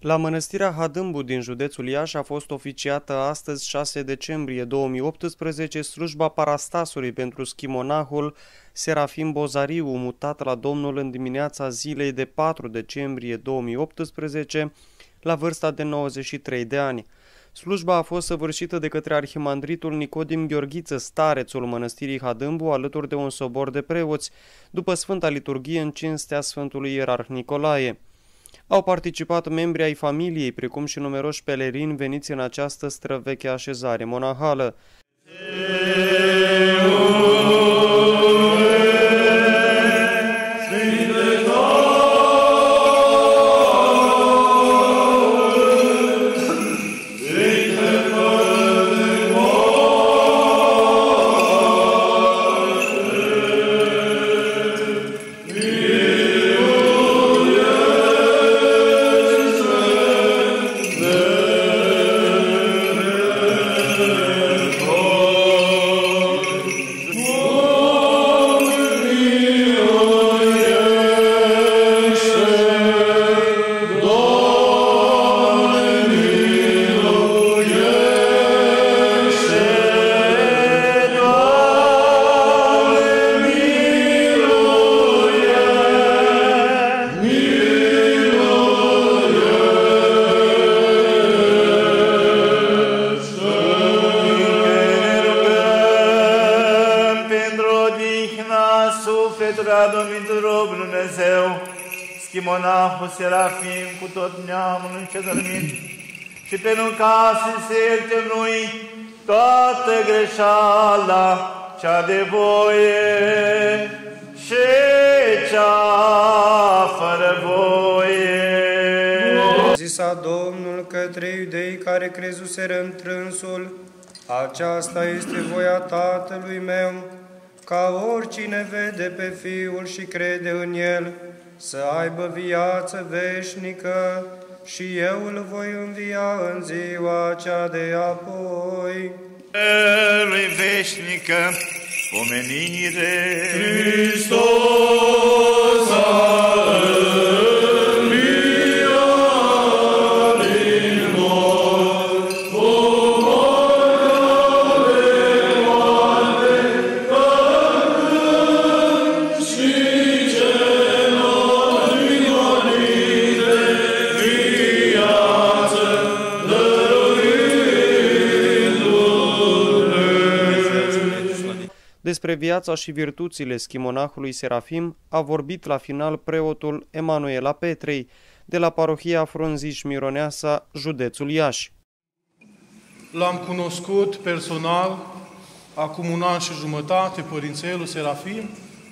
La Mănăstirea Hadâmbu din județul Iași a fost oficiată astăzi, 6 decembrie 2018, slujba parastasului pentru schimonahul Serafim Bozariu, mutat la Domnul în dimineața zilei de 4 decembrie 2018, la vârsta de 93 de ani. Slujba a fost săvârșită de către arhimandritul Nicodim Gheorghiță, starețul Mănăstirii Hadâmbu, alături de un sobor de preoți, după Sfânta Liturghie în cinstea Sfântului Ierarh Nicolae. Au participat membri ai familiei, precum și numeroși pelerini veniți în această străveche așezare monahală. Sufletul Domnului Dumnezeu, schimonahul Serafim cu tot neamul încetățenit, și pentru ca să se ierte lui toată greșeala cea de voie și cea fără voie. Zisa Domnul către iudei care crezuseră întrânsul: aceasta este voia Tatălui meu, ca oricine vede pe Fiul și crede în El să aibă viață veșnică, și eu îl voi învia în ziua cea de apoi. Lui veșnică pomenire. Hristos Despre viața și virtuțile schimonahului Serafim a vorbit la final preotul Emanuela Petrei, de la parohia Frunziș-Mironeasa, județul Iași. L-am cunoscut personal acum 1 an și jumătate, părințelul Serafim,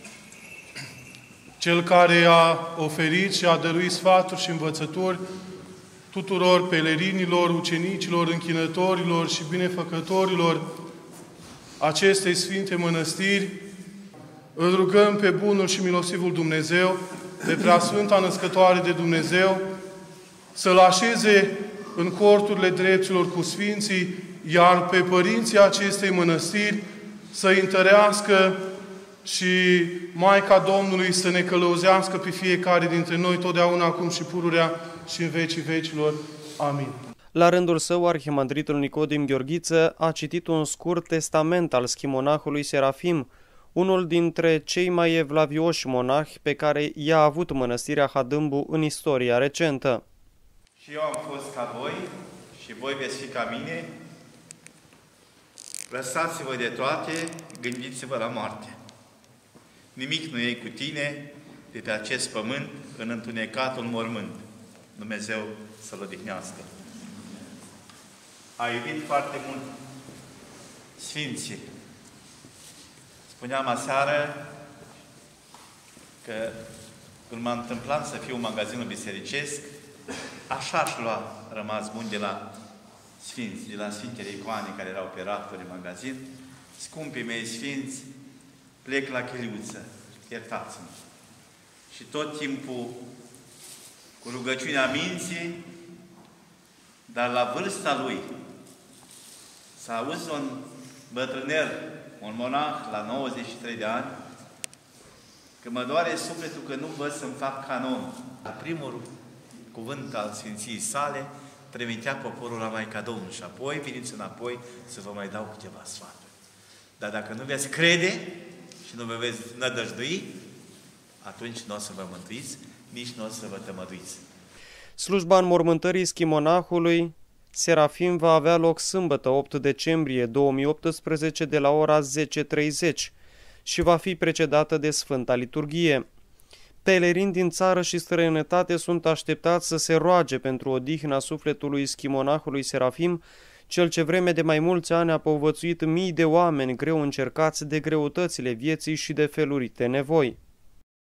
cel care a oferit și a dăruit sfaturi și învățături tuturor pelerinilor, ucenicilor, închinătorilor și binefăcătorilor acestei Sfinte Mănăstiri. Îl rugăm pe bunul și milostivul Dumnezeu, pe Preasfânta Născătoare de Dumnezeu, să-L așeze în corturile drepților cu Sfinții, iar pe părinții acestei mănăstiri să-i întărească și Maica Domnului să ne călăuzească pe fiecare dintre noi, totdeauna, acum și pururea și în vecii vecilor. Amin. La rândul său, arhimandritul Nicodim Gheorghiță a citit un scurt testament al schimonahului Serafim, unul dintre cei mai evlavioși monahi pe care i-a avut Mănăstirea Hadâmbu în istoria recentă. Și eu am fost ca voi și voi veți fi ca mine. Lăsați-vă de toate, gândiți-vă la moarte. Nimic nu e cu tine de pe acest pământ în întunecatul mormânt. Dumnezeu să-L odihnească. A iubit foarte mult Sfinții. Spuneam aseară că când m-a întâmplat să fiu în magazinul bisericesc, așa aș lua rămas bun de la Sfinți, de la Sfintele Icoane care erau pe rafturi în magazin. Scumpii mei Sfinți, plec la cheliuță, iertați-mă. Și tot timpul cu rugăciunea minții, dar la vârsta lui, să auzi un bătrâner, un monah la 93 de ani, că mă doare sufletul că nu văd să-mi fac canon. La primul cuvânt al Sfinției sale, trimitea poporul la Maica Domnului și apoi veniți înapoi să vă mai dau câteva sfaturi. Dar dacă nu veți crede și nu vă veți nădăjdui, atunci nu o să vă mântuiți, nici nu o să vă tămăduiți. Slujba înmormântării schimonahului Serafim va avea loc sâmbătă, 8 decembrie 2018, de la ora 10:30 și va fi precedată de Sfânta Liturghie. Pelerini din țară și străinătate sunt așteptați să se roage pentru odihna sufletului schimonahului Serafim, cel ce vreme de mai mulți ani a povățuit mii de oameni greu încercați de greutățile vieții și de felurite nevoi.